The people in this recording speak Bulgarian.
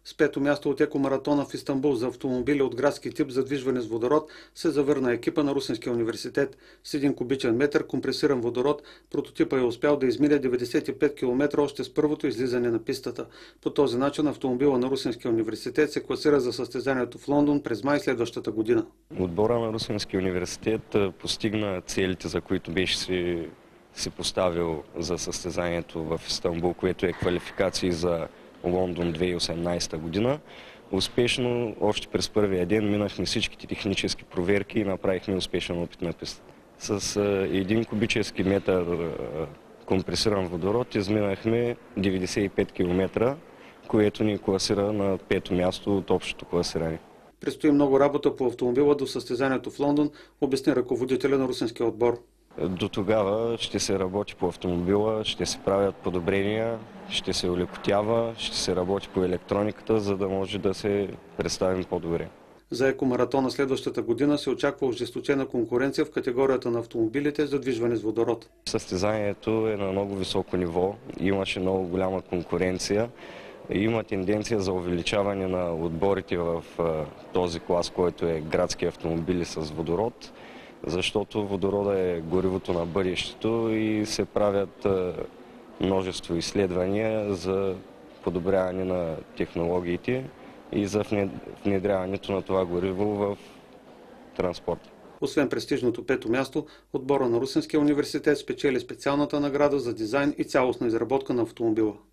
С пето място от екомаратона в Истанбул за автомобили от градски тип, задвижване с водород, се завърна екипа на Русенския университет. С 1 кубичен метър компресиран водород прототипа е успял да измине 95 км още с първото излизане на пистата. По този начин автомобила на Русенския университет се класира за състезанието в Лондон през май следващата година. Отбора на Русенския университет постигна целите, за които беше си поставил за състезанието в Истанбул, което е квалификации за Лондон 2018 година. Успешно, още през първия ден, минахме всичките технически проверки и направихме успешен опит на писта. С 1 кубически метър компресиран водород изминахме 95 км, което ни класира на 5-то място от общото класиране. Предстои много работа по автомобила до състезанието в Лондон, обясни ръководителя на русенския отбор. До тогава ще се работи по автомобила, ще се правят подобрения, ще се олекотява, ще се работи по електрониката, за да може да се представим по-добре. За екомаратона следващата година се очаква ожесточена конкуренция в категорията на автомобилите за движване с водород. Състезанието е на много високо ниво, имаше много голяма конкуренция. Има тенденция за увеличаване на отборите в този клас, който е градски автомобили с водород, защото водорода е горивото на бъдещето и се правят множество изследвания за подобряване на технологиите и за внедряването на това гориво в транспорта. Освен престижното пето място, отбора на Русенския университет спечели специалната награда за дизайн и цялостна изработка на автомобила.